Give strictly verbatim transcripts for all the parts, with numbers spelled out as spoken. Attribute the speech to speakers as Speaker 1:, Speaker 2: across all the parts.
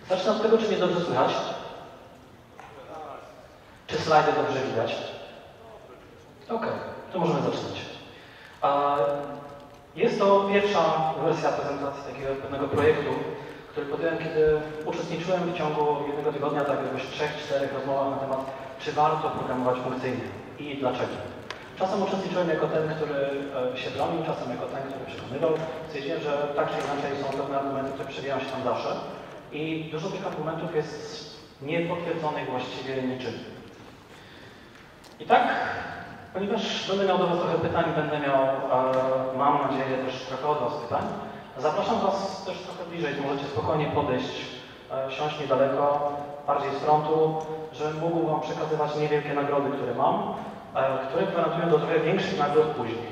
Speaker 1: Zacznę od tego, czy mnie dobrze słychać. Czy slajdy dobrze widać? Ok, to możemy zaczynać. Jest to pierwsza wersja prezentacji takiego pewnego projektu, który podjąłem, kiedy uczestniczyłem w ciągu jednego tygodnia tak jakoś trzech, czterech rozmowach na temat, czy warto programować funkcyjnie i dlaczego. Czasem uczestniczyłem jako ten, który się bronił, czasem jako ten, który przekonywał. Stwierdziłem, że tak czy inaczej są pewne argumenty, które przewijają się tam zawsze. I dużo tych argumentów jest niepotwierdzonych właściwie niczym. I tak, ponieważ będę miał do Was trochę pytań, będę miał, e, mam nadzieję, też trochę od Was pytań, zapraszam Was też trochę bliżej, możecie spokojnie podejść, e, siąść niedaleko, bardziej z frontu, żebym mógł Wam przekazywać niewielkie nagrody, które mam, e, które gwarantują do trochę większych nagród później.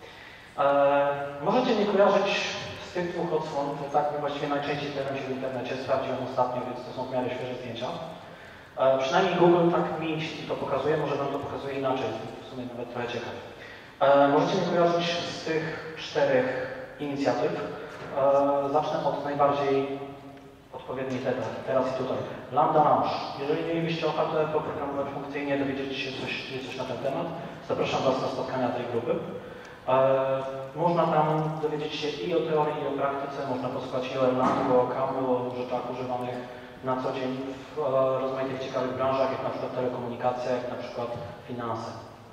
Speaker 1: E, możecie nie kojarzyć z tych dwóch odsłon, bo tak właściwie najczęściej pojawiam się w internecie, sprawdziłem ostatnio, więc to są w miarę świeże zdjęcia. E, przynajmniej Google tak mi to pokazuje, może Wam to pokazuje inaczej, w sumie nawet trochę ciekaw. E, możecie nie kojarzyć z tych czterech inicjatyw. E, zacznę od najbardziej odpowiedniej teraz, teraz i tutaj. Lambda Launch. Jeżeli mielibyście ochotę poprogramować funkcyjnie, dowiedzieć się coś, coś na ten temat, zapraszam Was na spotkania tej grupy. E, można tam dowiedzieć się i o teorii, i o praktyce, można posłuchać i o Erlangu, o Camlu, o rzeczach używanych na co dzień w e, rozmaitych ciekawych branżach, jak na przykład telekomunikacja, jak na przykład finanse.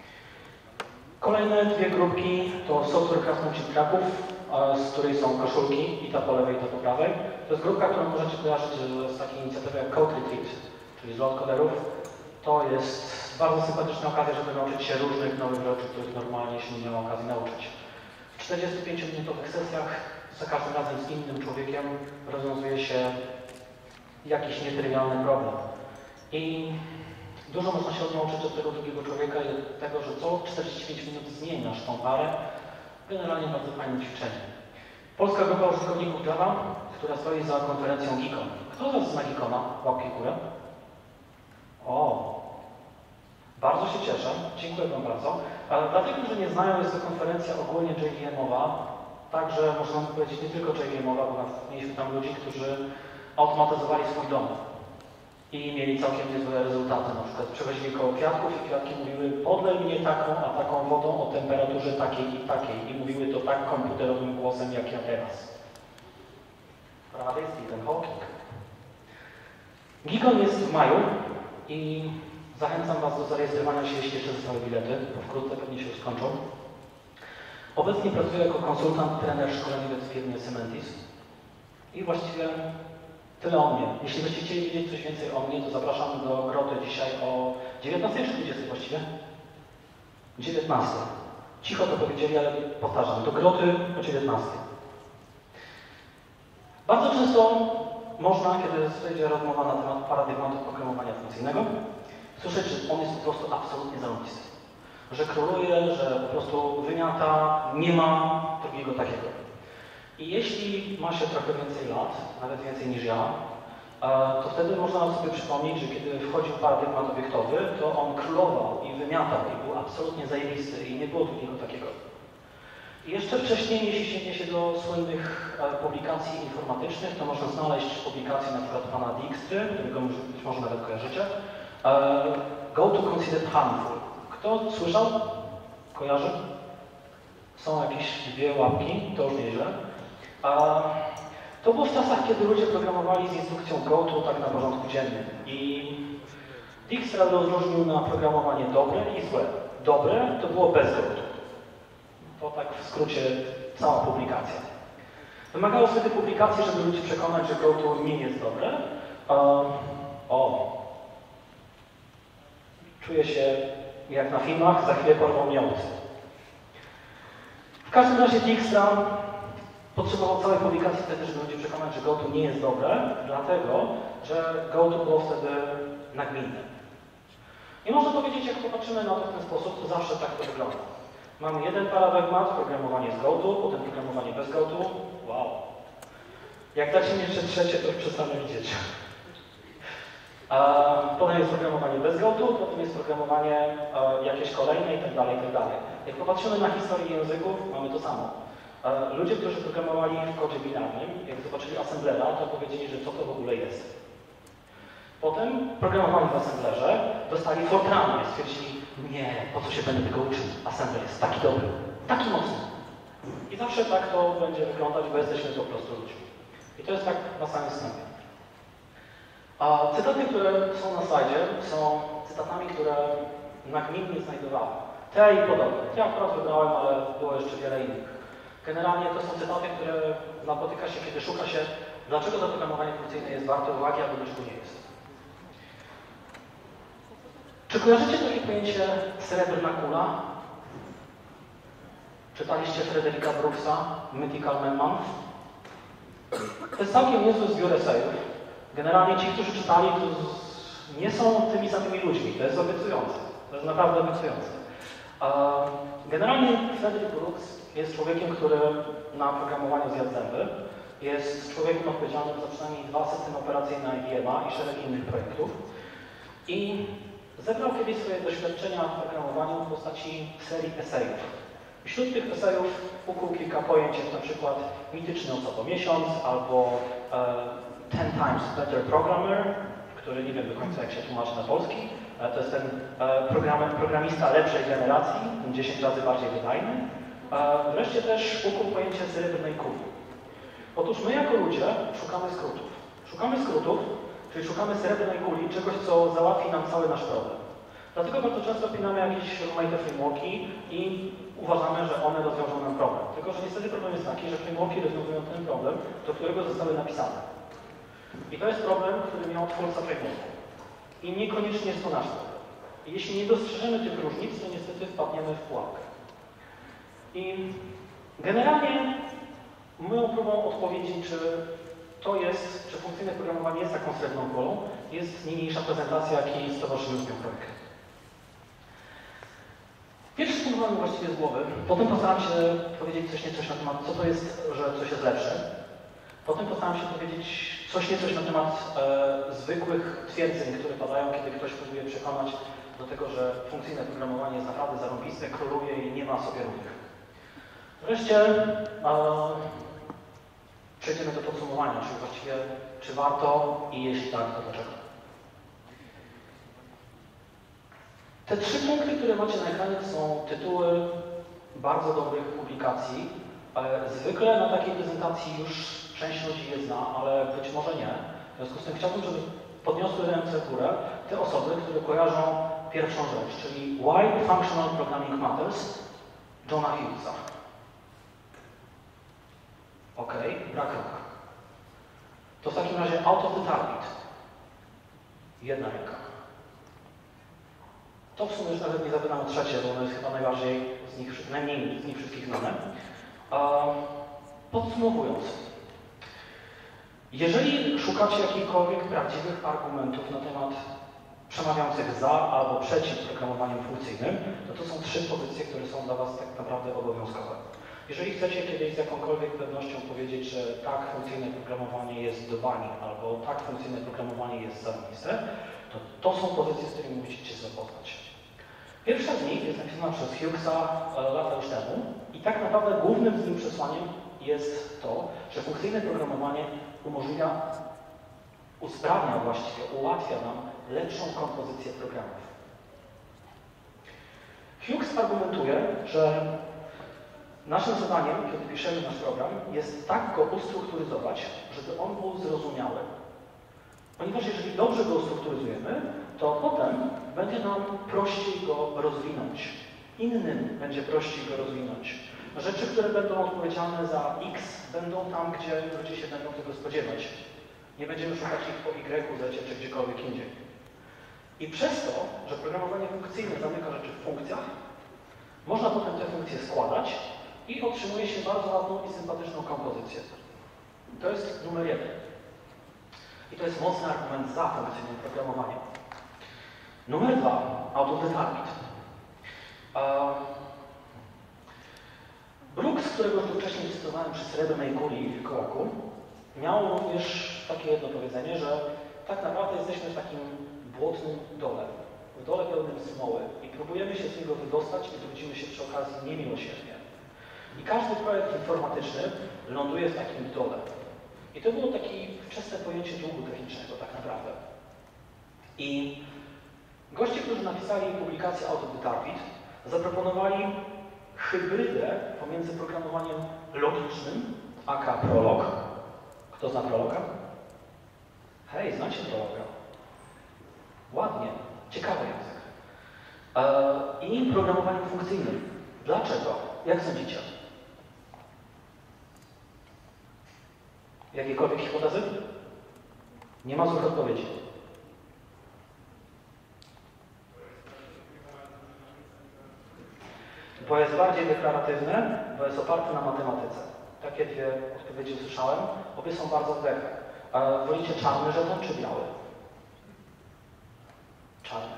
Speaker 1: Kolejne dwie grupki to Software Craftsmanship Kraków, e, z której są koszulki, i ta po lewej, i ta po prawej. To jest grupka, którą możecie kojarzyć z takiej inicjatywy jak Code Retreat, czyli zlot koderów. To jest bardzo sympatyczna okazja, żeby nauczyć się różnych nowych rzeczy, których normalnie się nie miało okazji nauczyć. W czterdziestopięciominutowych sesjach za każdym razem z innym człowiekiem rozwiązuje się jakiś nietrywialny problem. I dużo można się odnauczyć od tego drugiego człowieka i od tego, że co czterdzieści pięć minut zmieniasz tą parę. Generalnie bardzo fajne ćwiczenie. Polska grupa użytkowników Java, która stoi za konferencją Geekon. Kto z Was zna Geekona? Łapki w górę. O, bardzo się cieszę. Dziękuję Wam bardzo. Ale dla tych, którzy nie znają, jest to konferencja ogólnie J V M-owa. Także można powiedzieć nie tylko J V M-owa, bo mieliśmy tam ludzi, którzy automatyzowali swój dom i mieli całkiem niezłe rezultaty. Na przykład przechodzili koło kwiatków i kwiatki mówiły: podlej mnie taką, a taką wodą o temperaturze takiej i takiej. I mówiły to tak komputerowym głosem, jak ja teraz. Prawie Stephen Hawking. Geekon jest w maju i zachęcam Was do zarejestrowania się, jeśli jeszcze zostały bilety, bo wkrótce pewnie się już skończą. Obecnie pracuję jako konsultant, trener, szkoleniowiec w firmie Cementis i właściwie tyle o mnie. Jeśli byście chcieli wiedzieć coś więcej o mnie, to zapraszam do groty dzisiaj o dziewiętnastej czy dwudziestej właściwie? dziewiętnastej. Cicho to powiedzieli, ale powtarzam, do groty o dziewiętnastej. Bardzo często można, kiedy zejdzie rozmowa na temat paradygmatu programowania funkcyjnego, słyszeć, że on jest po prostu absolutnie zarąbisty. Że króluje, że po prostu wymiata, nie ma drugiego takiego. I jeśli ma się trochę więcej lat, nawet więcej niż ja, to wtedy można sobie przypomnieć, że kiedy wchodził paradygmat obiektowy, to on królował i wymiatał i był absolutnie zajebisty i nie było drugiego takiego. I jeszcze wcześniej, jeśli sięgnie się do słynnych publikacji informatycznych, to można znaleźć publikację na przykład pana Dijkstry, którego być może nawet kojarzycie. Go to consider harmful. Kto słyszał? Kojarzy? Są jakieś dwie łapki, to już nieźle. To było w czasach, kiedy ludzie programowali z instrukcją Go to tak na porządku dziennym. I Dijkstra rozróżnił na programowanie dobre i złe. Dobre to było bez Go to. To tak w skrócie cała publikacja. Wymagało wtedy publikacji, żeby ludzi przekonać, że Go to nie jest dobre. Um, o! Czuję się jak na filmach, za chwilę porwą mnie obcy. W każdym razie Dijkstra potrzebował całej publikacji wtedy, żeby ludzi przekonać, że Go to nie jest dobre, dlatego, że Go to było wtedy nagminne. I można powiedzieć, jak popatrzymy na to w ten sposób, to zawsze tak to wygląda. Mamy jeden paradygmat, programowanie z Go to, potem programowanie bez Go to. Wow. Jak dacie mi jeszcze trzecie, to już przestanę widzieć. A potem jest programowanie bez Go to, potem jest programowanie a, jakieś kolejne i tak dalej, i tak dalej. Jak popatrzymy na historię języków, mamy to samo. Ludzie, którzy programowali w kodzie binarnym, jak zobaczyli assemblera, to powiedzieli, że co to w ogóle jest. Potem programowali w assemblerze, dostali Fortrana i stwierdzili, nie, po co się będę tego uczył? Assembler jest taki dobry, taki mocny. I zawsze tak to będzie wyglądać, bo jesteśmy po prostu ludźmi. I to jest tak na samym wstępie. A cytaty, które są na slajdzie, są cytatami, które nagminnie znajdowałem. Te i podobne. Ja akurat wybrałem, ale było jeszcze wiele innych. Generalnie to są cytaty, które napotyka się, kiedy szuka się, dlaczego to programowanie funkcyjne jest warte uwagi, albo dlaczego nie jest. Czy kojarzycie takie pojęcie srebrna kula? Czytaliście Frederica Brooksa, Mythical Man Month? To jest całkiem niezły zbiór esejów. Generalnie ci, którzy czytali, to nie są tymi samymi ludźmi. To jest obiecujące. To jest naprawdę obiecujące. Generalnie Frederick Brooks jest człowiekiem, który na programowaniu zjadł zęby. Jest człowiekiem odpowiedzialnym za przynajmniej dwa systemy operacyjne I B M a i szereg innych projektów. I zebrał kiedyś swoje doświadczenia w programowaniu w postaci serii esejów. Wśród tych esejów ukuł kilka pojęć, jak na przykład mityczny osobno miesiąc, albo e, ten times better programmer, który nie wiem do końca jak się tłumaczy na polski. E, to jest ten e, program, programista lepszej generacji, dziesięć razy bardziej wydajny. E, wreszcie też ukuł pojęcie srebrnej kuli. Otóż my jako ludzie szukamy skrótów. Szukamy skrótów, czyli szukamy srebrnej kuli, czegoś, co załatwi nam cały nasz problem. Dlatego bardzo często pinamy jakieś rozmaite frameworki i uważamy, że one rozwiążą nam problem. Tylko że niestety problem jest taki, że frameworki rozwiązują ten problem, do którego zostały napisane. I to jest problem, który miał twórca frameworku. I niekoniecznie jest to nasz problem. I jeśli nie dostrzeżemy tych różnic, to niestety wpadniemy w pułapkę. I generalnie moją próbą odpowiedzi, czy to jest, czy funkcyjne programowanie jest taką srebrną kulą, jest niniejsza prezentacja, jakiej stowarzyszył z nią projekt. Pierwszy spróbowałem właściwie z głowy, potem postaram się powiedzieć coś niecoś na temat, co to jest, że coś jest lepsze. Potem postaram się powiedzieć coś niecoś na temat e, zwykłych twierdzeń, które padają, kiedy ktoś próbuje przekonać do tego, że funkcyjne programowanie jest naprawdę zarąbiste, króluje i nie ma sobie równych. Wreszcie e, przejdziemy do podsumowania, czyli właściwie czy warto i jeśli tak, to dlaczego. Te trzy punkty, które macie na ekranie, to są tytuły bardzo dobrych publikacji. Zwykle na takiej prezentacji już część ludzi je zna, ale być może nie. W związku z tym chciałbym, żeby podniosły ręce w górę te osoby, które kojarzą pierwszą rzecz, czyli Why Functional Programming Matters Johna Hughesa. Ok, brak rąk. To w takim razie Out of the Target. Jedna ręka. To w sumie już nawet nie zapytam o trzecie, bo ono jest chyba najbardziej z nich, najmniej z nich wszystkich znane. Podsumowując, jeżeli szukacie jakichkolwiek prawdziwych argumentów na temat przemawiających za albo przeciw programowaniu funkcyjnym, to to są trzy pozycje, które są dla Was tak naprawdę obowiązkowe. Jeżeli chcecie kiedyś z jakąkolwiek pewnością powiedzieć, że tak, funkcyjne programowanie jest do bani, albo tak, funkcyjne programowanie jest zarobiste, to to są pozycje, z którymi musicie się zapoznać. Pierwsza z nich jest napisana przez Hughesa lata już temu i tak naprawdę głównym z nim przesłaniem jest to, że funkcyjne programowanie umożliwia, usprawnia właściwie, ułatwia nam lepszą kompozycję programów. Hughes argumentuje, że naszym zadaniem, kiedy piszemy nasz program, jest tak go ustrukturyzować, żeby on był zrozumiały. Ponieważ jeżeli dobrze go ustrukturyzujemy, to potem będzie nam prościej go rozwinąć. Innym będzie prościej go rozwinąć. Rzeczy, które będą odpowiedzialne za X, będą tam, gdzie ludzie się będą tego spodziewać. Nie będziemy szukać ich po Y, Z czy gdziekolwiek indziej. I przez to, że programowanie funkcyjne zamyka rzeczy w funkcjach, można potem te funkcje składać i otrzymuje się bardzo ładną i sympatyczną kompozycję. To jest numer jeden. I to jest mocny argument za funkcyjnym programowaniem. Numer dwa, out of the target. Brooks, którego już wcześniej cytowałem przy srebrnej kuli w kołaku, miał również takie jedno powiedzenie, że tak naprawdę jesteśmy w takim błotnym dole, w dole pełnym smoły i próbujemy się z niego wydostać i trudzimy się przy okazji niemiłosiernie. I każdy projekt informatyczny ląduje w takim dole. I to było takie wczesne pojęcie długu technicznego tak naprawdę. I goście, którzy napisali publikację Out of the Tar Pit, zaproponowali hybrydę pomiędzy programowaniem logicznym, aka Prolog. Kto zna Prologa? Hej, znacie Prologa? Ładnie, ciekawy język. Eee, I programowaniem funkcyjnym. Dlaczego? Jak sądzicie? Jakiekolwiek hipotezy? Nie ma złych odpowiedzi. Bo jest bardziej deklaratywny, bo jest oparty na matematyce. Takie dwie odpowiedzi usłyszałem. Obie są bardzo wdechne. A wolicie czarny żeton czy biały? Czarny.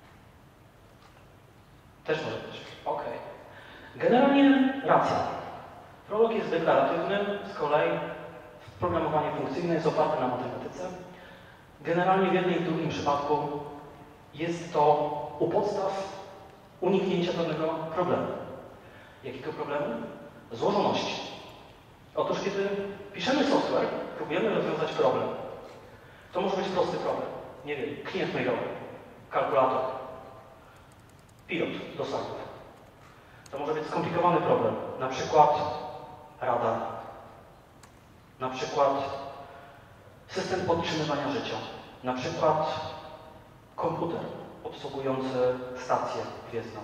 Speaker 1: Też może być. Ok. Generalnie racja. Prolog jest deklaratywny, z kolei programowanie funkcyjne jest oparte na matematyce. Generalnie w jednym i w drugim przypadku jest to u podstaw uniknięcia pewnego problemu. Jakiego problemu? Złożoności. Otóż kiedy piszemy software, próbujemy rozwiązać problem. To może być prosty problem. Nie wiem, klient mailowy, kalkulator, pilot do ssaków. To może być skomplikowany problem, na przykład radar, na przykład system podtrzymywania życia, na przykład komputer obsługujący stację gwiezdną.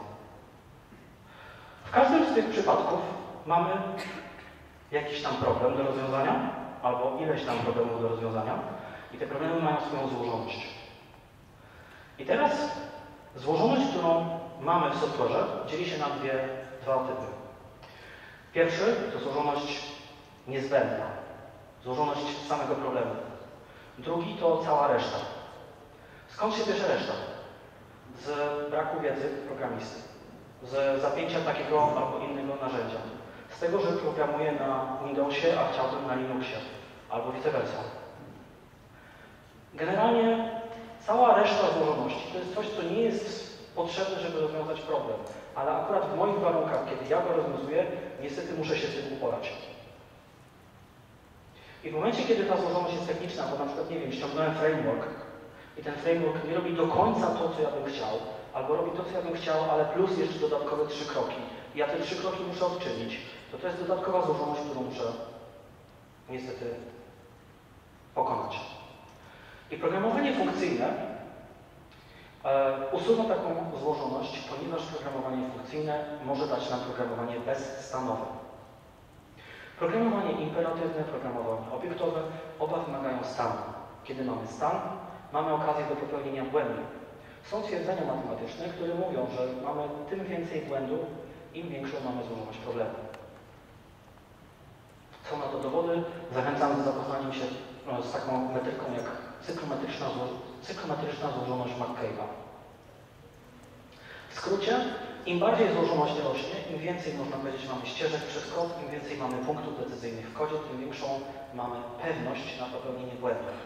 Speaker 1: W każdym z tych przypadków mamy jakiś tam problem do rozwiązania, albo ileś tam problemów do rozwiązania i te problemy mają swoją złożoność. I teraz złożoność, którą mamy w softwarze, dzieli się na dwie, dwa typy. Pierwszy to złożoność niezbędna, złożoność samego problemu. Drugi to cała reszta. Skąd się bierze reszta? Z braku wiedzy programisty, z zapięcia takiego albo innego narzędzia, z tego, że programuję na Windowsie, a chciałbym na Linuxie, albo vice versa. Generalnie cała reszta złożoności to jest coś, co nie jest potrzebne, żeby rozwiązać problem, ale akurat w moich warunkach, kiedy ja go rozwiązuję, niestety muszę się z tym uporać. I w momencie, kiedy ta złożoność jest techniczna, bo na przykład, nie wiem, ściągnąłem framework i ten framework nie robi do końca to, co ja bym chciał, albo robi to, co ja bym chciał, ale plus jeszcze dodatkowe trzy kroki. I ja te trzy kroki muszę odczynić. To to jest dodatkowa złożoność, którą muszę niestety pokonać. I programowanie funkcyjne e, usuwa taką złożoność, ponieważ programowanie funkcyjne może dać nam programowanie bezstanowe. Programowanie imperatywne, programowanie obiektowe, oba wymagają stanu. Kiedy mamy stan, mamy okazję do popełnienia błędu. Są twierdzenia matematyczne, które mówią, że mamy tym więcej błędu, im większą mamy złożoność problemu. Są na to dowody. Zachęcam do zapoznania się no, z taką metryką jak cyklometryczna, zło cyklometryczna złożoność McCabe'a. W skrócie, im bardziej złożoność rośnie, im więcej, można powiedzieć, mamy ścieżek przez kod, im więcej mamy punktów decyzyjnych w kodzie, tym większą mamy pewność na popełnienie błędów.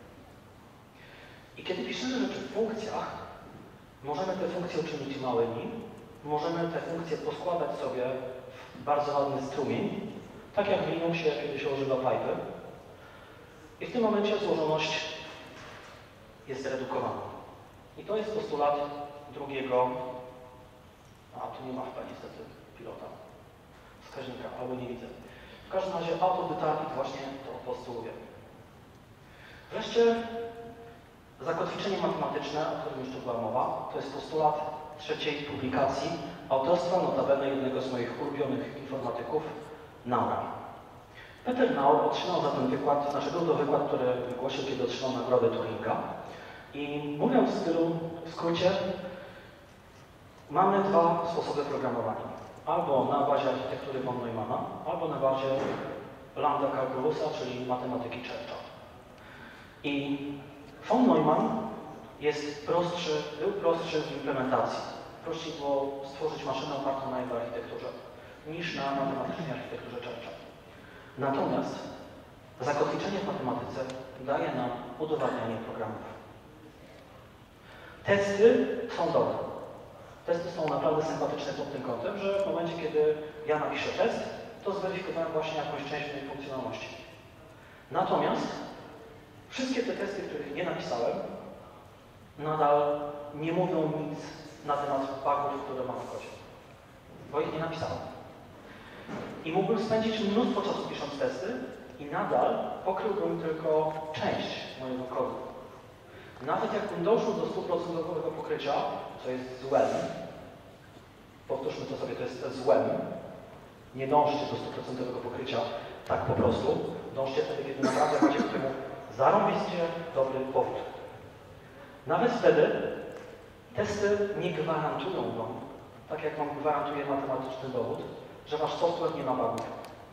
Speaker 1: I kiedy piszemy rzeczy w funkcjach, możemy te funkcje uczynić małymi, możemy te funkcje poskładać sobie w bardzo ładny strumień, tak jak w Linuxie, kiedy się używa pipy. I w tym momencie złożoność jest zredukowana. I to jest postulat drugiego, a tu nie ma chyba niestety pilota, wskaźnika, albo nie widzę. W każdym razie Out of the Tar Pit właśnie to postuluje. Wreszcie zakotwiczenie matematyczne, o którym już tu była mowa, to jest postulat trzeciej publikacji autorstwa notabene jednego z moich ulubionych informatyków, Naura. Peter Naur otrzymał za ten wykład, znaczy był to wykład, który wygłosił, kiedy otrzymał nagrodę Turinga. I mówiąc w stylu, w skrócie, mamy dwa sposoby programowania. Albo na bazie architektury von Neumana, albo na bazie Lambda Calculusa, czyli matematyki Churcha. I von Neumann jest prostszy, był prostszy w implementacji. Prościej było stworzyć maszynę opartą na jego architekturze, niż na matematycznej architekturze Churcha. Natomiast zakotwiczenie w matematyce daje nam udowadnianie programów. Testy są dobre. Testy są naprawdę sympatyczne pod tym kątem, że w momencie, kiedy ja napiszę test, to zweryfikowałem właśnie jakąś część tej funkcjonalności. Natomiast wszystkie te testy, których nie napisałem, nadal nie mówią nic na temat bugów, które mam w kodzie, bo ich nie napisałem. I mógłbym spędzić mnóstwo czasu pisząc testy i nadal pokryłbym tylko część mojego kodu. Nawet jakbym doszło do stuprocentowego pokrycia, co jest złem, powtórzmy to sobie, to jest złem, nie dążcie do stuprocentowego pokrycia tak po prostu, dążcie wtedy, kiedy naprawdę macie k temu zarąbiście dobry powód. Nawet wtedy testy nie gwarantują wam, tak jak wam gwarantuje matematyczny dowód, że wasz software nie ma bugów.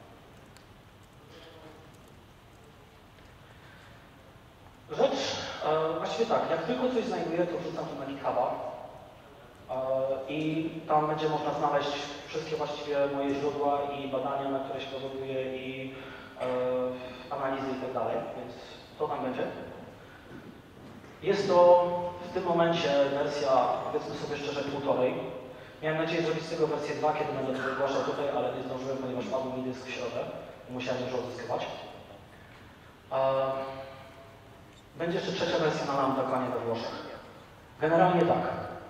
Speaker 1: Rzecz, e, właściwie tak, jak tylko coś znajduję, to wrzucam to na GitHuba e, i tam będzie można znaleźć wszystkie właściwie moje źródła i badania, na które się powołuję i e, analizy i tak dalej, więc to tam będzie. Jest to w tym momencie wersja, powiedzmy sobie szczerze, półtorej. Miałem nadzieję zrobić z tego wersję dwa, kiedy będę to wygłaszał tutaj, ale nie zdążyłem, ponieważ padł mi dysk w środę i musiałem już odzyskiwać. Będzie jeszcze trzecia wersja na Lambda klanie we Włoszech. Generalnie tak.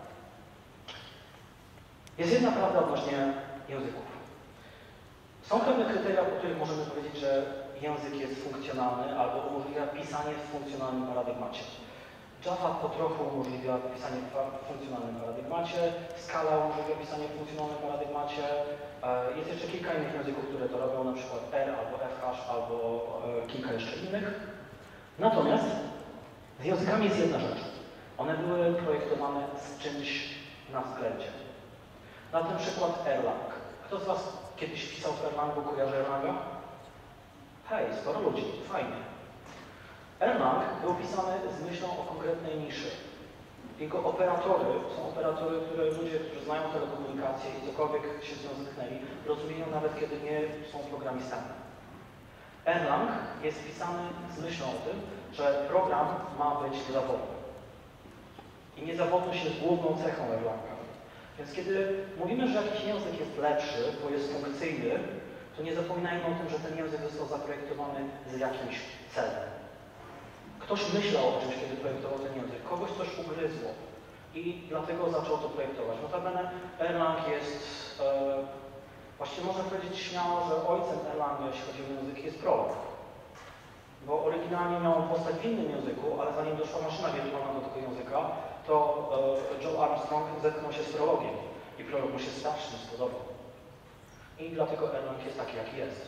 Speaker 1: Jest jedna prawda odnośnie języków. Są pewne kryteria, po których możemy powiedzieć, że język jest funkcjonalny albo umożliwia pisanie w funkcjonalnym paradygmacie. Java po trochu umożliwia pisanie w funkcjonalnym paradygmacie, Scala umożliwia pisanie w funkcjonalnym paradygmacie. Jest jeszcze kilka innych języków, które to robią, na przykład R albo Fhash albo kilka jeszcze innych. Natomiast z językami jest jedna rzecz. One były projektowane z czymś na względzie. Na ten przykład Erlang. Kto z Was kiedyś pisał w Erlangu, kojarzy Erlanga? Hej, sporo ludzi, fajnie. Erlang był pisany z myślą o konkretnej niszy. Jego operatory są operatory, które ludzie, którzy znają telekomunikację i cokolwiek się z nią zetknęli, rozumieją nawet kiedy nie są programistami. Erlang jest pisany z myślą o tym, że program ma być niezawodny. I niezawodność jest główną cechą Erlanga. Więc kiedy mówimy, że jakiś język jest lepszy, bo jest funkcyjny, to nie zapominajmy o tym, że ten język został zaprojektowany z jakimś celem. Ktoś myślał o czymś, kiedy projektował ten język, kogoś coś ugryzło i dlatego zaczął to projektować. Notabene Erlang jest, e, właściwie można powiedzieć śmiało, że ojcem Erlanga, jeśli chodzi o język, jest Prolog. Bo oryginalnie miał powstać w innym języku, ale zanim doszła maszyna wirtualna do tego języka, to e, Joe Armstrong zetknął się z Prologiem i Prolog mu się strasznie spodobał. I dlatego Erlang jest taki, jaki jest.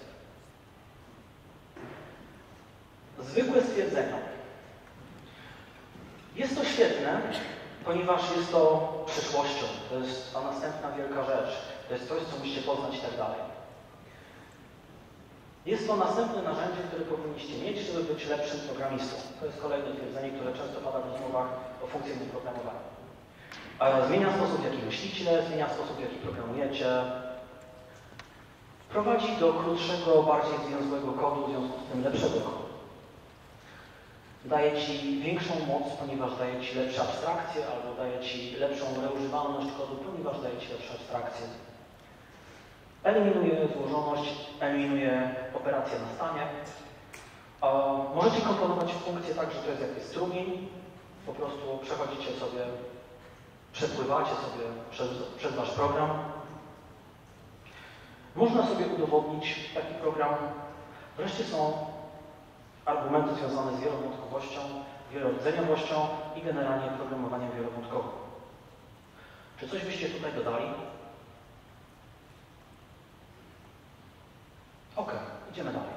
Speaker 1: Zwykłe stwierdzenia. Jest to świetne, ponieważ jest to przyszłością. To jest ta następna wielka rzecz. To jest coś, co musicie poznać i tak dalej. Jest to następne narzędzie, które powinniście mieć, żeby być lepszym programistą. To jest kolejne twierdzenie, które często pada w rozmowach o funkcyjnym programowaniu. Zmienia sposób, w jaki myślicie, zmienia sposób, w jaki programujecie. Prowadzi do krótszego, bardziej zwięzłego kodu, w związku z tym lepszego kodu. Daje Ci większą moc, ponieważ daje Ci lepsze abstrakcje, albo daje Ci lepszą reużywalność kodu, ponieważ daje Ci lepsze abstrakcje. Eliminuje złożoność, eliminuje operacje na stanie. Możecie komponować funkcje tak, że to jest jakiś strumień. Po prostu przechodzicie sobie, przepływacie sobie przez, przez Wasz program. Można sobie udowodnić taki program. Wreszcie są argumenty związane z wielowątkowością, wielorodzeniowością i generalnie programowaniem wielowątkowym. Czy coś byście tutaj dodali? Ok, idziemy dalej.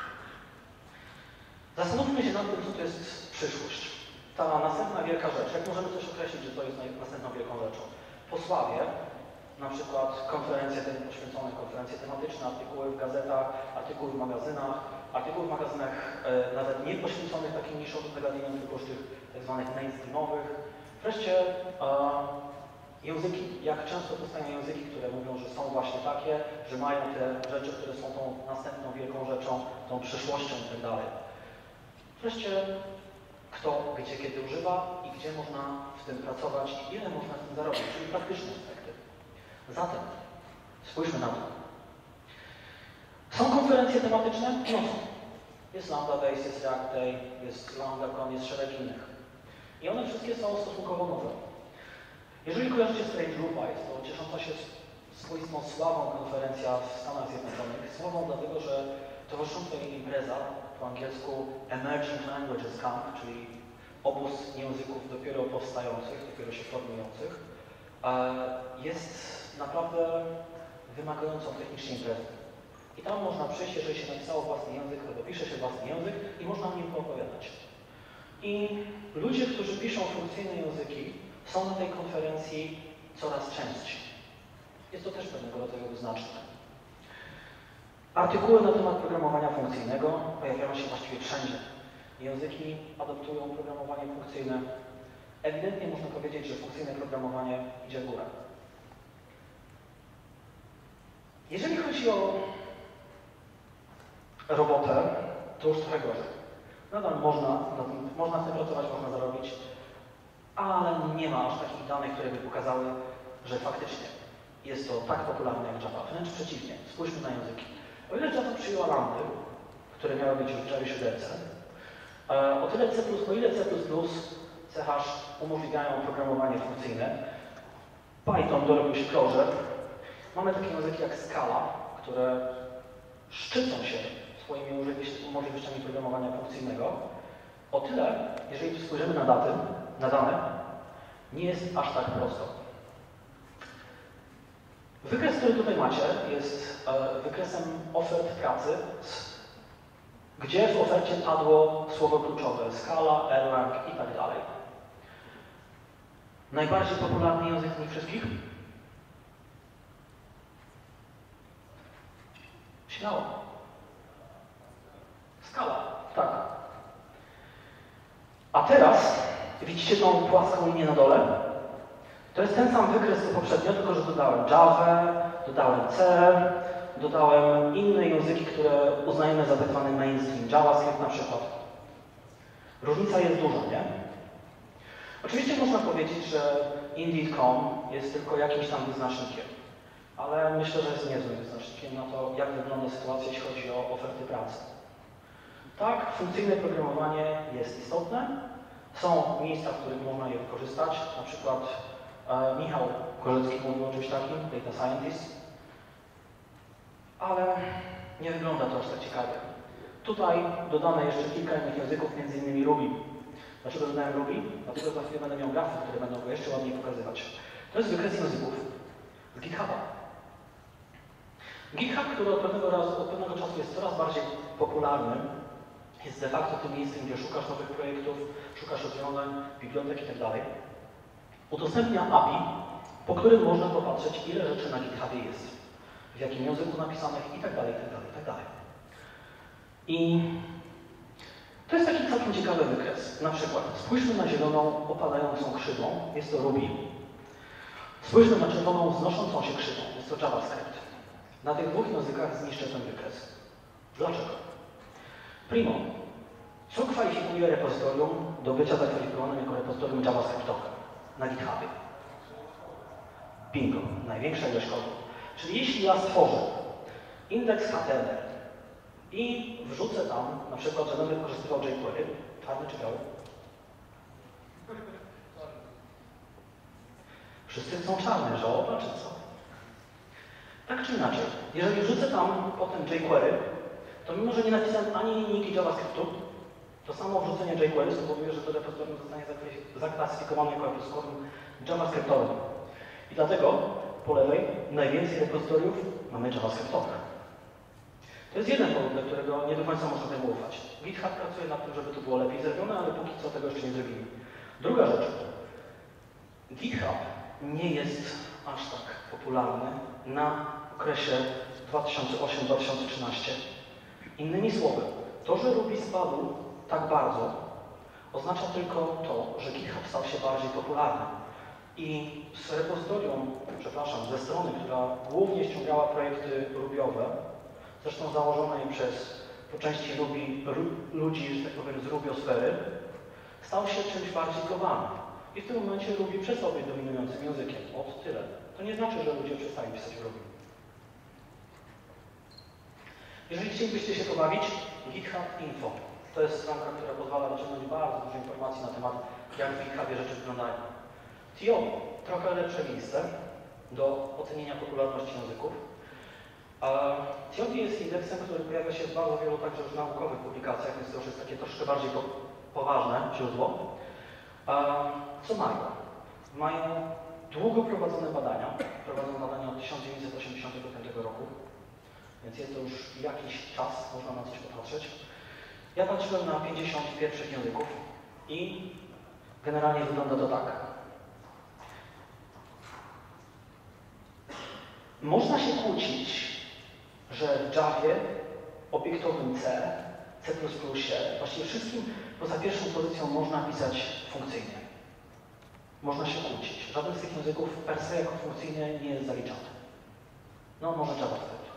Speaker 1: Zastanówmy się nad tym, co to jest przyszłość. Ta następna wielka rzecz. Jak możemy też określić, że to jest następną wielką rzeczą? Posławie, na przykład konferencje poświęcone, konferencje tematyczne, artykuły w gazetach, artykuły w magazynach, artykuły w magazynach e, nawet nie poświęconych takim niszowym zagadnieniom, tylko już tych tak zwanych mainstreamowych. Wreszcie e, języki. Jak często powstają języki, które mówią, że są właśnie takie, że mają te rzeczy, które są tą następną wielką rzeczą, tą przyszłością i tak dalej. Wreszcie kto, gdzie, kiedy używa i gdzie można w tym pracować i ile można z tym zarobić, czyli praktyczne aspekty. Zatem spójrzmy na to. Są konferencje tematyczne? No są. Jest Lambda Days, jest React Day, jest LambdaCon, jest szereg innych. I one wszystkie są stosunkowo nowe. Jeżeli kojarzycie Strange Groupa, jest to ciesząca się swoistą sławą konferencja w Stanach Zjednoczonych. Sławą dlatego, że towarzysząca jej impreza, po angielsku Emerging Languages Camp, czyli obóz języków dopiero powstających, dopiero się formujących, jest naprawdę wymagającą technicznie imprezą. I tam można przyjść, jeżeli się napisało własny język, albo pisze się własny język i można o nim poopowiadać. I ludzie, którzy piszą funkcyjne języki, są na tej konferencji coraz częściej. Jest to też pewnego rodzaju wyznacznik. Artykuły na temat programowania funkcyjnego pojawiają się właściwie wszędzie. Języki adoptują programowanie funkcyjne. Ewidentnie można powiedzieć, że funkcyjne programowanie idzie w górę. Jeżeli chodzi o robotę, to już trochę gorzej. Nadal można, można z tym pracować, można zarobić, ale nie ma aż takich danych, które by pokazały, że faktycznie jest to tak popularne jak Java. Wręcz przeciwnie, spójrzmy na języki. O ile Java przyjęła lambdy, które miały być już w Javie siedem, o tyle C plus plus, o ile C plus plus, C hash umożliwiają programowanie funkcyjne, Python dorobił się prożek. Mamy takie języki jak Scala, które szczycą się swoimi możliwościami programowania funkcyjnego. O tyle, jeżeli spojrzymy na daty, na dane, nie jest aż tak prosto. Wykres, który tutaj macie, jest wykresem ofert pracy, gdzie w ofercie padło słowo kluczowe Scala, Erlang i tak dalej. Najbardziej popularny język z nich wszystkich? Śmiało. Scala, tak. A teraz widzicie tą płaską linię na dole? To jest ten sam wykres co poprzednio, tylko że dodałem Java, dodałem C, dodałem inne języki, które uznajemy za tak zwany mainstream, JavaScript na przykład. Różnica jest duża, nie? Oczywiście można powiedzieć, że Indeed kropka com jest tylko jakimś tam wyznacznikiem, ale myślę, że jest niezłym wyznacznikiem na to, jak wygląda sytuacja, jeśli chodzi o oferty pracy. Tak, funkcyjne programowanie jest istotne. Są miejsca, w których można je wykorzystać. Na przykład e, Michał Korzecki mówił o czymś takim, Data Scientist. Ale nie wygląda to aż tak ciekawie. Tutaj dodane jeszcze kilka innych języków, między innymi Ruby. Dlaczego dodałem Ruby? Dlatego za chwilę będę miał grafy, które będą go jeszcze ładniej pokazywać. To jest wykres języków z GitHuba. GitHub, który od pewnego, razu, od pewnego czasu jest coraz bardziej popularny, jest de facto tym miejscem, gdzie szukasz nowych projektów, szukasz rozwiązań, bibliotek itd. Udostępnia A P I, po którym można popatrzeć, ile rzeczy na GitHubie jest, w jakim języku napisanych itd., itd., itd. I to jest taki całkiem ciekawy wykres. Na przykład spójrzmy na zieloną, opadającą krzywą, jest to Ruby. Spójrzmy na czerwoną, wznoszącą się krzywą, jest to JavaScript. Na tych dwóch językach zniszczę ten wykres. Dlaczego? Primo, co kwalifikuje repozytorium do bycia zakwalifikowanym jako repozytorium JavaScriptowe na GitHubie? Bingo, największa ilość kodu. Czyli jeśli ja stworzę indeks H T M L i wrzucę tam, na przykład, że będę wykorzystywał jQuery, czarny czy biały? Wszyscy chcą czarne, żałoba czy co? Tak czy inaczej, jeżeli wrzucę tam potem jQuery, to mimo, że nie napisałem ani linijki JavaScriptu, to samo wrzucenie jQuery spowoduje, że to repozytorium zostanie zaklasyfikowane jako repozytorium JavaScriptowym. I dlatego po lewej najwięcej repozytoriów mamy JavaScriptowych. To jest jeden powód, dla którego nie do końca można temu ufać. GitHub pracuje nad tym, żeby to było lepiej zrobione, ale póki co tego jeszcze nie zrobimy. Druga rzecz. GitHub nie jest aż tak popularny na okresie dwa tysiące ósmy do dwa tysiące trzynastego. Innymi słowy, to, że Ruby spadł tak bardzo, oznacza tylko to, że GitHub stał się bardziej popularny. I z repozytorium, przepraszam, ze strony, która głównie ściągała projekty Rubiowe, zresztą założonej przez po części Ruby, ludzi, że tak powiem, z Rubiosfery, stał się czymś bardziej globalnym. I w tym momencie Ruby przestał być dominującym językiem. Od tyle. To nie znaczy, że ludzie przestali pisać w Ruby. Jeżeli chcielibyście się pobawić, GitHub Info. To jest stronka, która pozwala wyciągnąć bardzo dużo informacji na temat, jak w GitHubie rzeczy wyglądają. T O B, trochę lepsze miejsce do ocenienia popularności języków. T O B jest indeksem, który pojawia się w bardzo wielu także już naukowych publikacjach, więc to już jest takie troszkę bardziej po, poważne źródło. Co mają? Mają długo prowadzone badania. Prowadzą badania od tysiąc dziewięćset osiemdziesiątego piątego roku, więc jest to już jakiś czas, można na coś popatrzeć. Ja patrzyłem na pięćdziesiąt pierwszych języków i generalnie wygląda to tak. Można się kłócić, że w Javie, obiektowym C, C plus plus, właściwie wszystkim poza pierwszą pozycją można pisać funkcyjnie. Można się kłócić. Żaden z tych języków per se jako funkcyjny nie jest zaliczany. No, może JavaScript.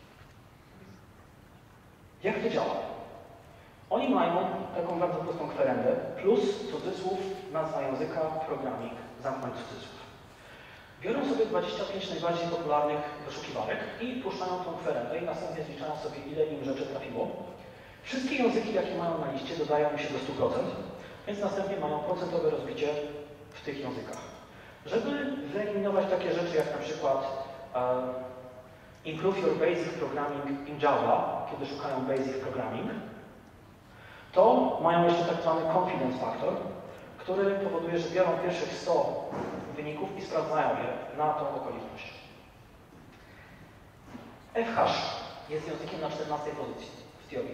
Speaker 1: Jak to działa? Oni mają taką bardzo prostą kwerendę, plus cudzysłów, nazwa języka, programik, zamknąć cudzysłów. Biorą sobie dwadzieścia pięć najbardziej popularnych wyszukiwarek i puszczają tą kwerendę i następnie zliczają sobie, ile im rzeczy trafiło. Wszystkie języki, jakie mają na liście, dodają im się do stu procent, więc następnie mają procentowe rozbicie w tych językach. Żeby wyeliminować takie rzeczy jak na przykład uh, improve your basic programming in Java, kiedy szukają basic programming, to mają jeszcze tak zwany confidence factor, który powoduje, że biorą pierwszych sto wyników i sprawdzają je na tą okoliczność. Fhash jest językiem na czternastej pozycji w teorii.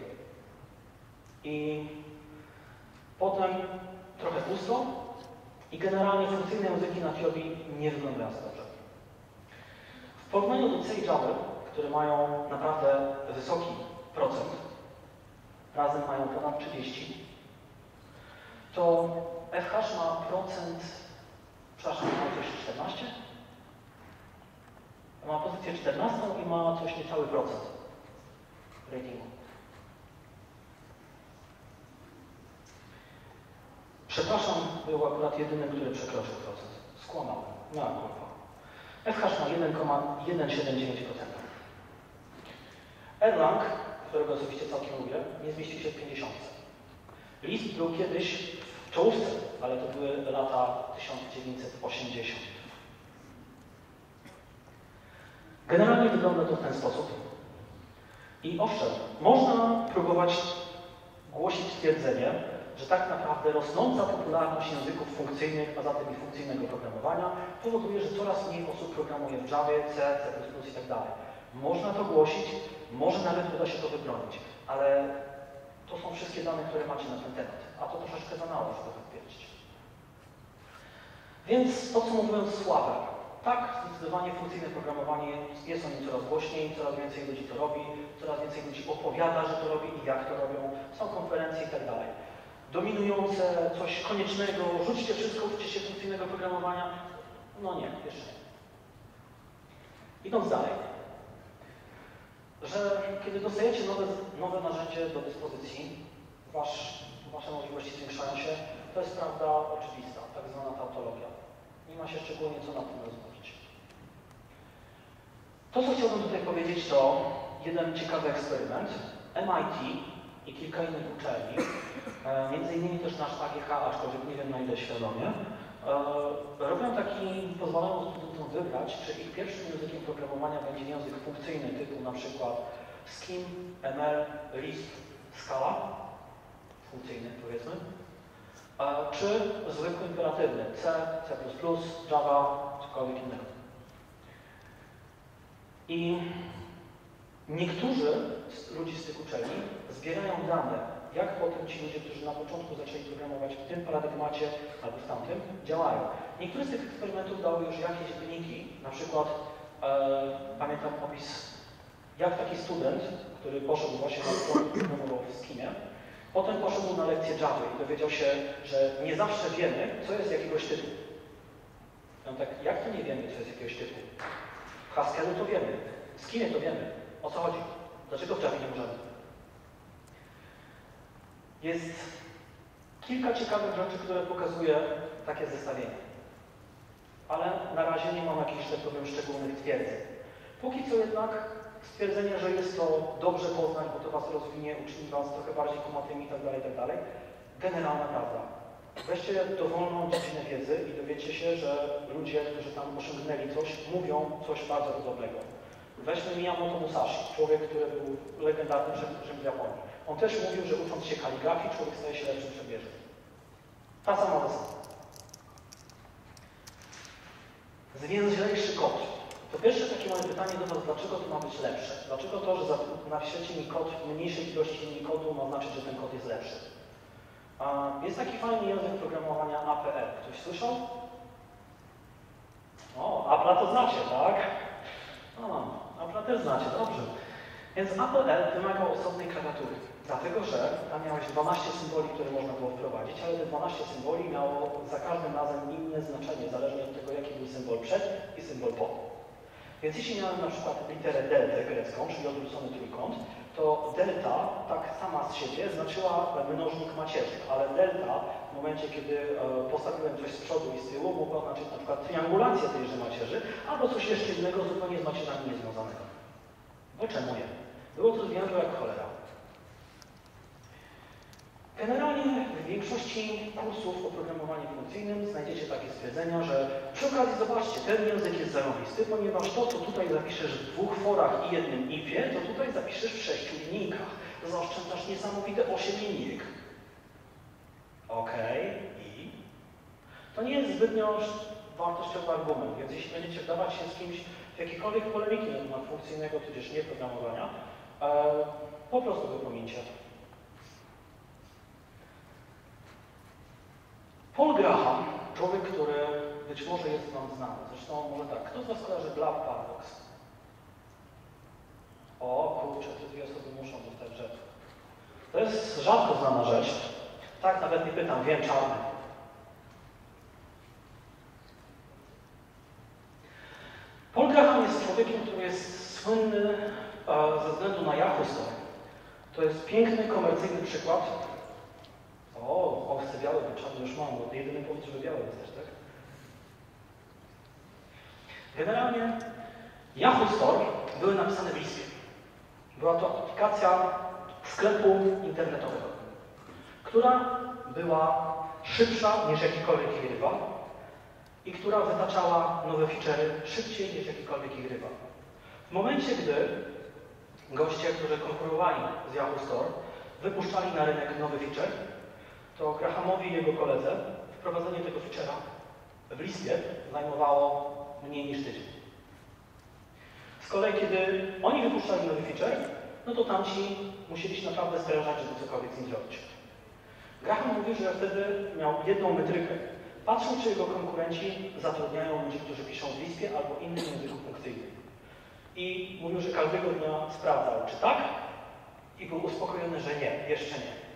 Speaker 1: I potem trochę pusto i generalnie funkcyjne języki na teorii nie wyglądają za dobrze. W porównaniu do C i Java, które mają naprawdę wysoki procent, razem mają ponad trzydzieści, to Fhash ma procent, przepraszam, ma coś czternaście? Ma pozycję czternastą i ma coś niecały procent ratingu. Przepraszam, był akurat jedynym, który przekroczył procent. Skłamałem. Miałem kurwa. Fhash ma jeden przecinek jeden siedem dziewięć procent. Erlang, którego osobiście całkiem lubię, nie zmieścił się w pięćdziesiątce. Lisp był kiedyś w czołówce, ale to były lata tysiąc dziewięćset osiemdziesiąt. Generalnie wygląda to w ten sposób. I owszem, można próbować głosić stwierdzenie, że tak naprawdę rosnąca popularność języków funkcyjnych, a zatem i funkcyjnego programowania powoduje, że coraz mniej osób programuje w Javie, C, C plus plus i tak dalej. Można to głosić, może nawet uda się to wybronić, ale to są wszystkie dane, które macie na ten temat, a to troszeczkę za mało, żeby to potwierdzić. Więc podsumowując sławę, tak, zdecydowanie funkcyjne programowanie jest o nim coraz głośniej, coraz więcej ludzi to robi, coraz więcej ludzi opowiada, że to robi i jak to robią, są konferencje i tak dalej. Dominujące, coś koniecznego, rzućcie wszystko, uczcie się funkcyjnego programowania. No nie, jeszcze nie. Idąc dalej, że kiedy dostajecie nowe, nowe narzędzie do dyspozycji, wasz, wasze możliwości zwiększają się, to jest prawda oczywista, tak zwana tautologia. Nie ma się szczególnie co nad tym rozmawiać. To, co chciałbym tutaj powiedzieć, to jeden ciekawy eksperyment. M I T i kilka innych uczelni, e, między innymi też nasz A G H, aczkolwiek nie wiem na ile świadomie, e, robią taki, pozwalają studentom wybrać, czy ich pierwszym językiem programowania będzie język funkcyjny typu na przykład Scheme, M L, Lisp, Scala, funkcyjny powiedzmy, e, czy zwykły imperatywny C, C plus plus, Java, cokolwiek innego. I niektórzy z ludzi z tych uczelni zbierają dane, jak potem ci ludzie, którzy na początku zaczęli programować w tym paradygmacie albo w tamtym, działają. Niektóre z tych eksperymentów dały już jakieś wyniki, na przykład e, pamiętam opis, jak taki student, który poszedł właśnie na początku programował w Schemie, potem poszedł na lekcję Java i dowiedział się, że nie zawsze wiemy, co jest jakiegoś typu. I on tak, jak to nie wiemy, co jest jakiegoś typu? W Haskellu to wiemy, w Schemie to wiemy. O co chodzi? Dlaczego w Javie nie możemy? Jest kilka ciekawych rzeczy, które pokazuje takie zestawienie. Ale na razie nie mam jakichś, tak powiem, szczególnych twierdzeń. Póki co jednak stwierdzenie, że jest to dobrze poznać, bo to was rozwinie, uczyni was trochę bardziej kumatymi itd., itd. Generalna prawda. Weźcie dowolną dziedzinę wiedzy i dowiecie się, że ludzie, którzy tam osiągnęli coś, mówią coś bardzo podobnego. Weźmy Miyamoto Musashi, człowiek, który był legendarnym żeglarzem w Japonii. On też mówił, że ucząc się kaligrafii, człowiek staje się lepszym przebieżcą. Ta sama zasada. Zwięźlejszy kod. To pierwsze takie moje pytanie do was, dlaczego to ma być lepsze? Dlaczego to, że napiszecie mi kod mniejszej ilości linii kodu ma znaczyć, że ten kod jest lepszy? Jest taki fajny język programowania A P L. Ktoś słyszał? O, Apple'a to znacie, tak? O, Apple'a też znacie, dobrze. Więc A P L wymagał osobnej klawiatury, dlatego że tam miałeś dwanaście symboli, które można było wprowadzić, ale te dwanaście symboli miało za każdym razem inne znaczenie, zależnie od tego, jaki był symbol przed i symbol po. Więc jeśli miałem na przykład literę deltę grecką, czyli odwrócony trójkąt, to delta tak sama z siebie znaczyła mnożnik macierzny, ale delta w momencie, kiedy postawiłem coś z przodu i z tyłu, mogła oznaczyć na przykład triangulację tejże macierzy, albo coś jeszcze innego zupełnie z macierzami niezwiązanego. Bo czemu nie? Było to zwięzłe jak cholera. Generalnie w większości kursów o programowaniu funkcyjnym znajdziecie takie stwierdzenia, że przy okazji zobaczcie, ten język jest zarobisty, ponieważ to, co tutaj zapiszesz w dwóch forach i jednym ifie, to tutaj zapiszesz w sześciu linijkach. Zaoszczędzasz niesamowite osiem linijek. Okej, okay. I? To nie jest zbytnio wartościowy argument, więc jeśli będziecie wdawać się z kimś w jakiekolwiek polemiki na temat funkcyjnego, tudzież nie programowania, e, po prostu go pomińcie. Paul Graham, człowiek, który być może jest wam znany, zresztą może tak, kto z was kojarzy Bluff Paradox? O kurczę, te dwie osoby muszą dostać rzecz. To jest rzadko znana rzecz. Tak, nawet nie pytam, wiem, czarny. Paul Graham jest człowiekiem, który jest słynny e, ze względu na Yahoo Store. To jest piękny, komercyjny przykład. O, owce białe, bo czarny już mam, bo jedyny powód, żeby białe jest też, tak? Generalnie Yahoo Store były napisane w Lispie. Była to aplikacja sklepu internetowego, która była szybsza niż jakikolwiek ich rywal i która wytaczała nowe feature'y szybciej niż jakikolwiek ich rywal. W momencie, gdy goście, którzy konkurowali z Yahoo Store, wypuszczali na rynek nowy feature, to Grahamowi i jego koledze wprowadzenie tego feature'a w Lispie zajmowało mniej niż tydzień. Z kolei, kiedy oni wypuszczali nowy feature, no to tamci musieli się naprawdę sprężać, żeby cokolwiek z nim zrobić. Graham mówi, że wtedy miał jedną metrykę. Patrzył, czy jego konkurenci zatrudniają ludzi, którzy piszą w Lispie albo innym języku funkcyjnym. I mówił, że każdego dnia sprawdzał, czy tak, i był uspokojony, że nie, jeszcze nie.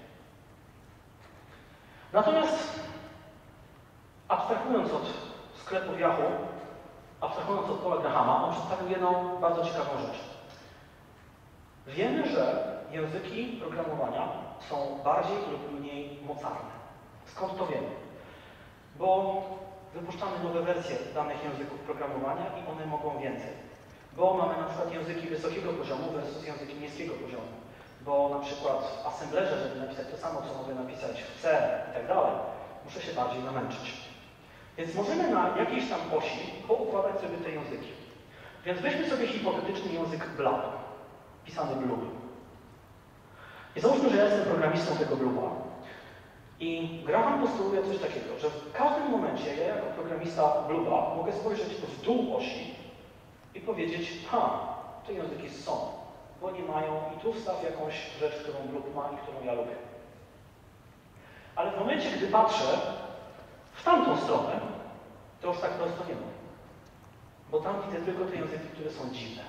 Speaker 1: Natomiast abstrahując od sklepów Yahoo, abstrahując od Paula Grahama, on przedstawił jedną bardzo ciekawą rzecz. Wiemy, że języki programowania są bardziej lub mniej mocarne. Skąd to wiemy? Bo wypuszczamy nowe wersje danych języków programowania i one mogą więcej. Bo mamy na przykład języki wysokiego poziomu versus języki niskiego poziomu. Bo na przykład w assemblerze, żeby napisać to samo, co mogę napisać w C i tak dalej, muszę się bardziej namęczyć. Więc możemy na jakiejś tam osi poukładać sobie te języki. Więc weźmy sobie hipotetyczny język Blab, pisany Blue. I załóżmy, że ja jestem programistą tego Blue'a. I Graham postuluje coś takiego, że w każdym momencie ja jako programista Blue'a mogę spojrzeć w dół osi i powiedzieć, ha, te języki są, bo nie mają i tu wstaw jakąś rzecz, którą Blue ma i którą ja lubię. Ale w momencie, gdy patrzę w tamtą stronę, to już tak prosto nie ma. Bo tam widzę tylko te języki, które są dziwne.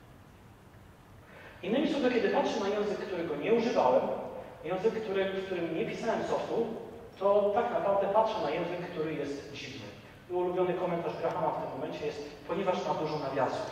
Speaker 1: Innymi słowy, kiedy patrzę na język, którego nie używałem, język, który, w którym nie pisałem softu, to tak naprawdę patrzę na język, który jest dziwny. I ulubiony komentarz Grahama w tym momencie jest, ponieważ ma dużo nawiasów.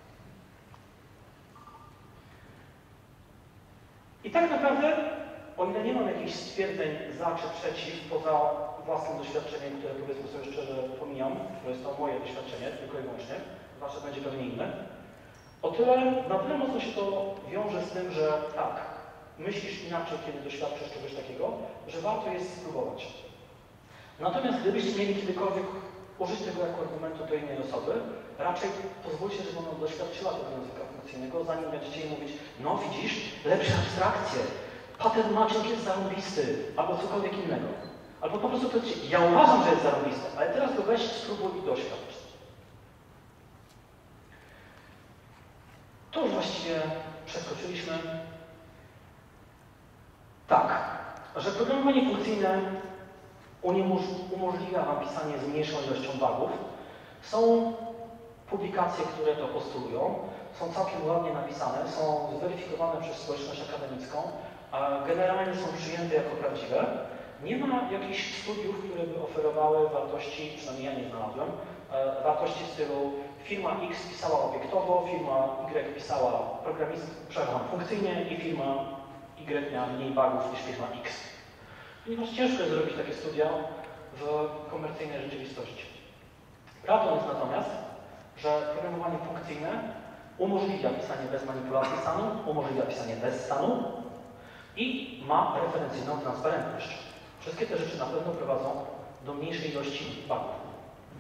Speaker 1: I tak naprawdę, o ile nie mam jakichś stwierdzeń za czy przeciw, poza własnym doświadczeniem, które powiedzmy sobie szczerze pomijam, to jest to moje doświadczenie, tylko i wyłącznie, wasze będzie pewnie inne, O tyle, na tyle mocno się to wiąże z tym, że tak, myślisz inaczej, kiedy doświadczysz czegoś takiego, że warto jest spróbować. Natomiast gdybyście mieli kiedykolwiek użyć tego jako argumentu do innej osoby, raczej pozwólcie, żeby ona doświadczyła tego języka funkcyjnego, zanim będziecie jej mówić, no widzisz, lepsze abstrakcje, pattern matching jest zarąbisty, albo cokolwiek innego. Albo po prostu powiedzcie, ja uważam, że jest zarąbisty, ale teraz go weź, spróbuj i doświadcz. To już właściwie przeskoczyliśmy. Tak, że programowanie funkcyjne umożliwia Wam pisanie z mniejszą ilością bugów. Są publikacje, które to postulują, są całkiem ładnie napisane, są zweryfikowane przez społeczność akademicką, a generalnie są przyjęte jako prawdziwe. Nie ma jakichś studiów, które by oferowały wartości, przynajmniej ja nie znalazłem, wartości w stylu firma X pisała obiektowo, firma Y pisała programizm, przepraszam, funkcyjnie i firma Y miała mniej bugów niż firma X. Ponieważ ciężko jest zrobić takie studia w komercyjnej rzeczywistości. Prawdą jest natomiast, że programowanie funkcyjne umożliwia pisanie bez manipulacji stanu, umożliwia pisanie bez stanu i ma referencyjną transparentność. Wszystkie te rzeczy na pewno prowadzą do mniejszej ilości bugów.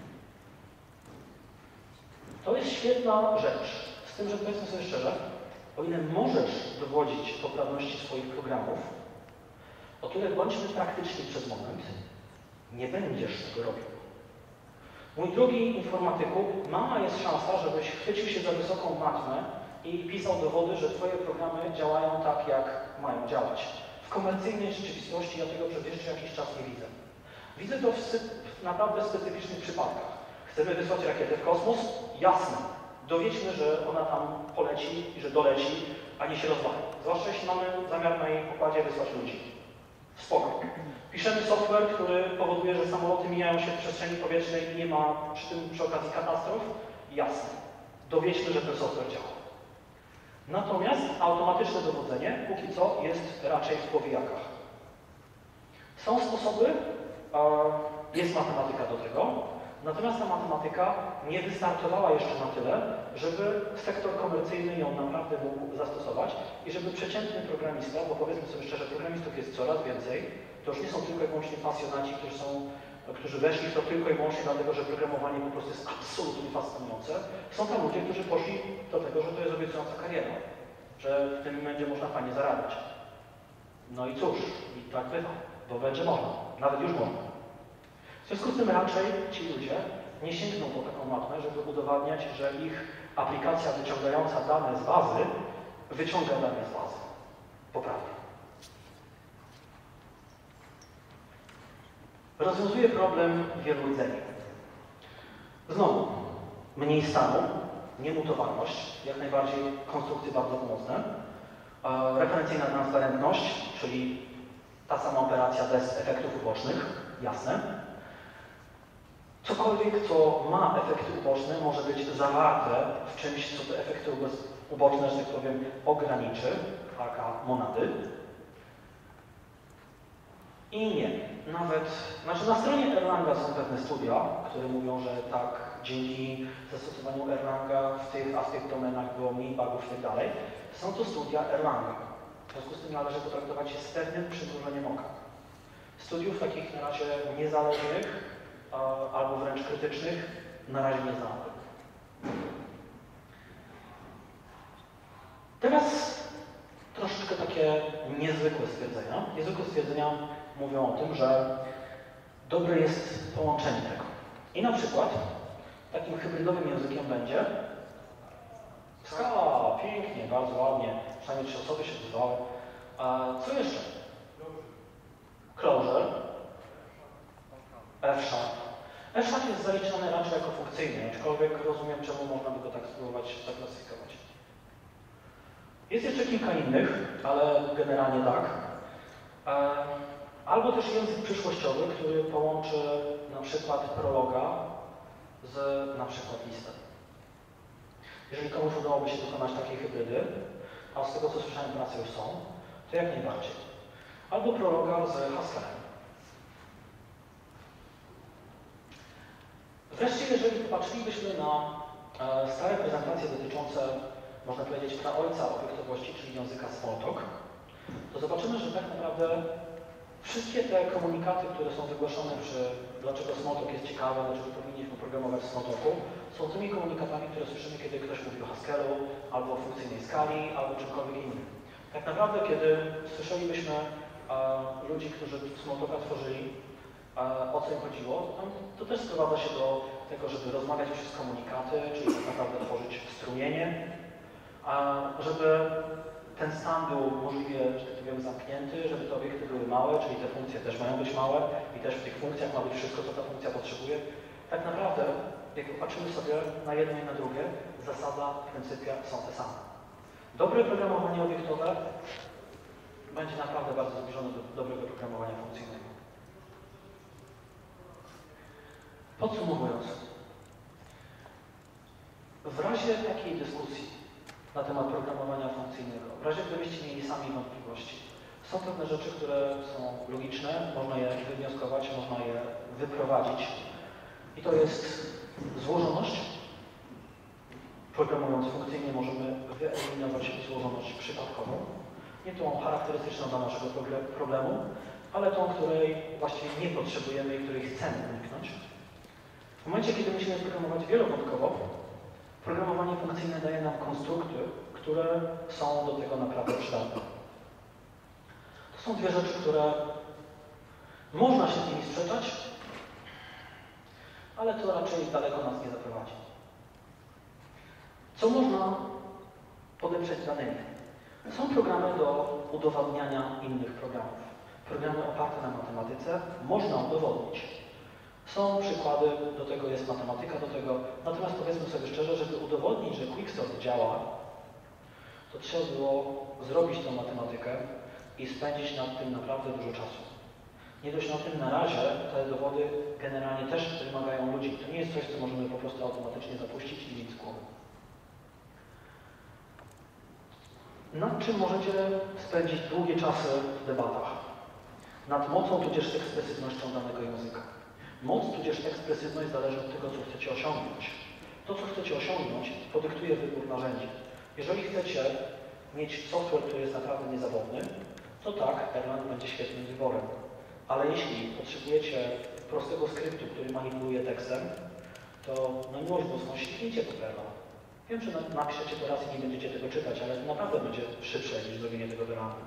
Speaker 1: To jest świetna rzecz, z tym, że powiedzmy sobie szczerze, o ile możesz dowodzić poprawności swoich programów, o tyle bądźmy praktyczni przez moment, nie będziesz tego robił. Mój drogi informatyku, mała jest szansa, żebyś chwycił się za wysoką matmę i pisał dowody, że Twoje programy działają tak, jak mają działać. W komercyjnej rzeczywistości ja tego przez jeszcze jakiś czas nie widzę. Widzę to w, w naprawdę specyficznych przypadkach. Chcemy wysłać rakietę w kosmos? Jasne. Dowiedźmy, że ona tam poleci i że doleci, a nie się rozwali. Zwłaszcza jeśli mamy zamiar na jej pokładzie wysłać ludzi. Spoko. Piszemy software, który powoduje, że samoloty mijają się w przestrzeni powietrznej i nie ma przy tym przy okazji katastrof? Jasne. Dowiedźmy, że ten software działa. Natomiast automatyczne dowodzenie póki co jest raczej w powijakach. Są sposoby, jest matematyka do tego, natomiast ta matematyka nie wystartowała jeszcze na tyle, żeby sektor komercyjny ją naprawdę mógł zastosować i żeby przeciętny programista, bo powiedzmy sobie szczerze, programistów jest coraz więcej, to już nie są tylko i wyłącznie pasjonaci, którzy, są, którzy weszli w to tylko i wyłącznie dlatego, że programowanie po prostu jest absolutnie fascynujące. Są tam ludzie, którzy poszli do tego, że to jest obiecująca kariera, że w tym będzie można fajnie zarabiać. No i cóż, i tak bywa, bo będzie można, nawet już można. W związku z tym raczej ci ludzie nie sięgną po taką matmę, żeby udowadniać, że ich aplikacja wyciągająca dane z bazy wyciąga dane z bazy. Poprawnie. Rozwiązuje problem wielu rdzeni. Znowu, mniej stanu, niemutowalność, jak najbardziej konstrukcje bardzo pomocne, referencyjna transparentność, czyli ta sama operacja bez efektów ubocznych, jasne. Cokolwiek, co ma efekty uboczne, może być zawarte w czymś, co te efekty uboczne, że tak powiem, ograniczy, aka monady. I nie. Nawet, znaczy na stronie Erlanga są pewne studia, które mówią, że tak, dzięki zastosowaniu Erlanga w tych, a w tych domenach było mniej bugów i tak dalej. Są to studia Erlanga. W związku z tym należy potraktować je z pewnym przymrużeniem oka. Studiów takich na razie niezależnych, albo wręcz krytycznych, na razie nie znałem. Teraz troszeczkę takie niezwykłe stwierdzenia. Niezwykłe stwierdzenia mówią o tym, że dobre jest połączenie tego. I na przykład takim hybrydowym językiem będzie Scala, pięknie, bardzo ładnie, przynajmniej trzy osoby się odzywały. A co jeszcze? Clojure, F-Sharp. F-Sharp jest zaliczany raczej jako funkcyjny, aczkolwiek rozumiem, czemu można by go tak spróbować zaklasyfikować. Jest jeszcze kilka innych, ale generalnie tak. Albo też język przyszłościowy, który połączy na przykład prologa z na przykład listem. Jeżeli komuś udałoby się dokonać takiej hybrydy, a z tego co słyszałem prace już są, to jak najbardziej. Albo prologa z Haskellem. Wreszcie, jeżeli popatrzylibyśmy na stare prezentacje dotyczące można powiedzieć, praojca obiektowości, czyli języka Smalltalk, to zobaczymy, że tak naprawdę wszystkie te komunikaty, które są wygłaszane przy dlaczego Smalltalk jest ciekawy, dlaczego powinniśmy programować w Smalltalku, są tymi komunikatami, które słyszymy, kiedy ktoś mówi o Haskellu, albo o funkcyjnej skali, albo czymkolwiek innym. Tak naprawdę, kiedy słyszelibyśmy e, ludzi, którzy Smalltalka tworzyli, e, o co im chodziło, to, to też sprowadza się do tego, żeby rozmawiać przez komunikaty, czyli tak naprawdę tworzyć strumienie, a żeby ten stan był możliwie, że tak powiem, zamknięty, żeby te obiekty były małe, czyli te funkcje też mają być małe i też w tych funkcjach ma być wszystko, co ta funkcja potrzebuje. Tak naprawdę, jak popatrzymy sobie na jedno i na drugie, zasada, pryncypia są te same. Dobre programowanie obiektowe będzie naprawdę bardzo zbliżone do dobrego programowania funkcyjnego. Podsumowując, w razie takiej dyskusji na temat programowania funkcyjnego, w razie gdybyście mieli sami wątpliwości, są pewne rzeczy, które są logiczne, można je wywnioskować, można je wyprowadzić i to jest złożoność. Programując funkcyjnie możemy wyeliminować złożoność przypadkową, nie tą charakterystyczną dla naszego problemu, ale tą, której właściwie nie potrzebujemy i której chcemy uniknąć. W momencie, kiedy musimy programować wielowątkowo, programowanie funkcyjne daje nam konstrukty, które są do tego naprawdę przydatne. To są dwie rzeczy, które można się z nimi sprzeczać, ale to raczej daleko nas nie zaprowadzi. Co można podeprzeć danymi? Są programy do udowadniania innych programów. Programy oparte na matematyce można udowodnić. Są przykłady, do tego jest matematyka, do tego. Natomiast powiedzmy sobie szczerze, żeby udowodnić, że Quicksort działa, to trzeba było zrobić tą matematykę i spędzić nad tym naprawdę dużo czasu. Nie dość na tym, na razie te dowody generalnie też wymagają ludzi. To nie jest coś, co możemy po prostu automatycznie zapuścić i mieć z głowy. Nad czym możecie spędzić długie czasy w debatach? Nad mocą tudzież ekspresywnością danego języka. Moc tudzież ekspresywność zależy od tego, co chcecie osiągnąć. To, co chcecie osiągnąć, podyktuje wybór narzędzi. Jeżeli chcecie mieć software, który jest naprawdę niezawodny, to tak, Erlang będzie świetnym wyborem. Ale jeśli potrzebujecie prostego skryptu, który manipuluje tekstem, to na miłość boską sięgnijcie po Erlang. Wiem, że napiszecie to raz i nie będziecie tego czytać, ale to naprawdę będzie szybsze niż zrobienie tego w Erlangu.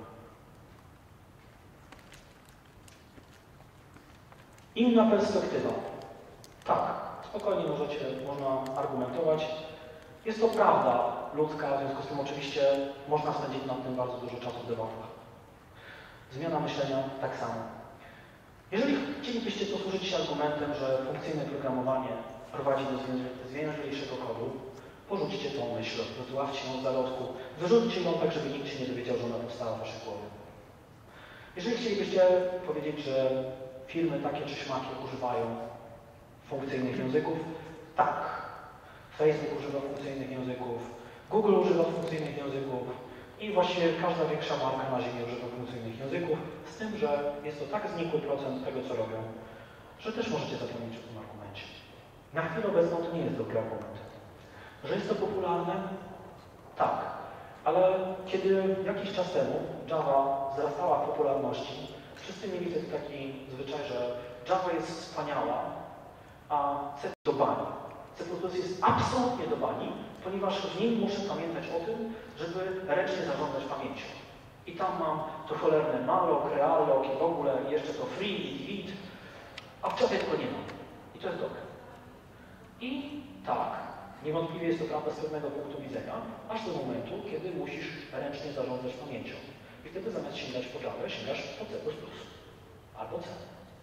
Speaker 1: Inna perspektywa. Tak, spokojnie możecie, można argumentować. Jest to prawda ludzka, w związku z tym oczywiście można spędzić nad tym bardzo dużo czasu w debatach. Zmiana myślenia tak samo. Jeżeli chcielibyście posłużyć się argumentem, że funkcyjne programowanie prowadzi do zwięźlejszego kodu, porzućcie tą myśl, wyławcie ją z zarodku, wyrzućcie ją tak, żeby nikt się nie dowiedział, że ona powstała w waszej głowie. Jeżeli chcielibyście powiedzieć, że firmy takie czy śmakie używają funkcyjnych języków, tak. Facebook używa funkcyjnych języków, Google używa funkcyjnych języków i właściwie każda większa marka na ziemi używa funkcyjnych języków, z tym, że jest to tak znikły procent tego, co robią, że też możecie zapomnieć o tym argumencie. Na chwilę obecną to nie jest dobry argument. Że jest to popularne? Tak. Ale kiedy jakiś czas temu Java wzrastała w popularności, wszyscy mieli wtedy taki zwyczaj, że Java jest wspaniała, a C do bani. C plus plus jest absolutnie do bani, ponieważ w nim muszę pamiętać o tym, żeby ręcznie zarządzać pamięcią. I tam mam to cholerne malloc, realloc i w ogóle jeszcze to free i delete, a w Javie tego nie ma. I to jest dobre. I tak, niewątpliwie jest to prawda z pewnego punktu widzenia, aż do momentu, kiedy musisz ręcznie zarządzać pamięcią. I wtedy zamiast sięgać po Java, sięgasz po C plus plus albo C.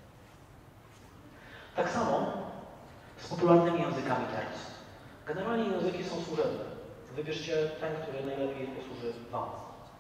Speaker 1: Tak samo z popularnymi językami teraz. Generalnie języki są służebne. Wybierzcie ten, który najlepiej posłuży wam.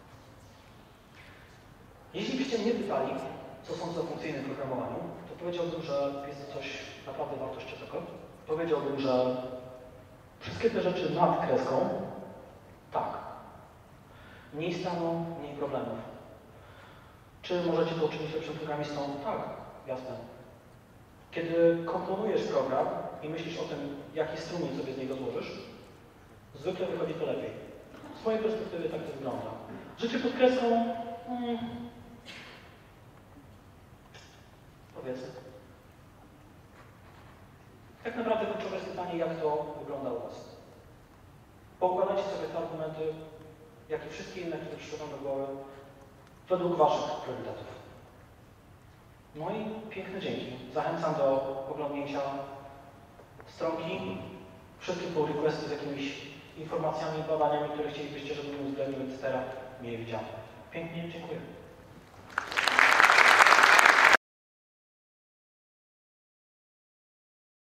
Speaker 1: Jeśli byście mnie pytali, co są za funkcyjne w programowaniu, to powiedziałbym, że jest to coś naprawdę wartościowego. Powiedziałbym, że wszystkie te rzeczy nad kreską, tak. Mniej stanu, mniej problemów. Czy możecie to uczynić lepszym programistą? Tak, jasne. Kiedy komponujesz program i myślisz o tym, jaki strumień sobie z niego złożysz, zwykle wychodzi to lepiej. Z mojej perspektywy tak to wygląda. Życie pod kreską, hmm, powiedzmy. Tak naprawdę kluczowe jest pytanie, jak to wygląda u Was. Poukładajcie sobie te argumenty, jak i wszystkie inne, które przyszły Wam do głowy, według Waszych priorytetów. No i piękne dzięki. Zachęcam do oglądnięcia stronki, wszystkich pull requestów z jakimiś informacjami, badaniami, które chcielibyście, żebym uwzględnił, et cetera. Mile widziane. Pięknie dziękuję.